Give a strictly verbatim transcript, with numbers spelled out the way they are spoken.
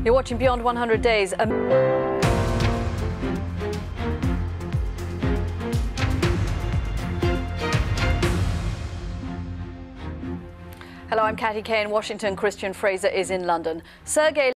You're watching Beyond one hundred Days. Um Hello, I'm Katty Kay in Washington. Christian Fraser is in London. Sergei